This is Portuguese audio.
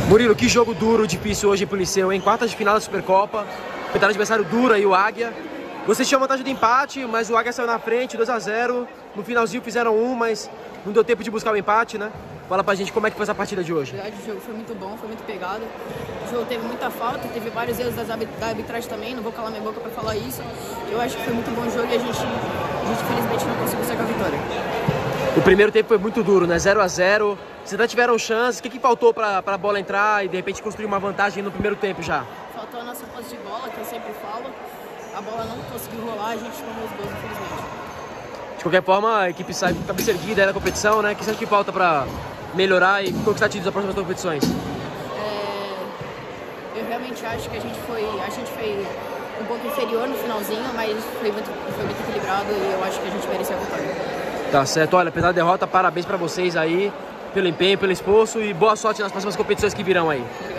Murilo, que jogo duro, difícil hoje pro Liceu, hein? Quartas de final da Supercopa. Enfrentaram adversário duro aí, o Águia. Vocês tinham vantagem do empate, mas o Águia saiu na frente, 2 a 0. No finalzinho fizeram 1, mas não deu tempo de buscar o empate, né? Fala pra gente como é que foi essa partida de hoje. Na verdade, o jogo foi muito bom, foi muito pegado. O jogo teve muita falta, teve vários erros da arbitragem também, não vou calar minha boca pra falar isso. Eu acho que foi muito bom o jogo e a gente felizmente não conseguiu sair com a vitória. O primeiro tempo foi muito duro, né? 0 a 0. Vocês até tiveram chances. O que faltou pra bola entrar e de repente construir uma vantagem no primeiro tempo já? Faltou a nossa posse de bola, que eu sempre falo. A bola não conseguiu rolar, a gente tomou os gols, infelizmente. De qualquer forma, a equipe sai cabeça erguida aí na competição, né? O que você acha que falta pra melhorar e conquistar títulos nas próximas competições? Eu realmente acho que a gente foi um pouco inferior no finalzinho, mas foi muito equilibrado e eu acho que a gente mereceu a vitória. Tá certo. Olha, apesar da derrota, parabéns pra vocês aí, pelo empenho, pelo esforço e boa sorte nas próximas competições que virão aí.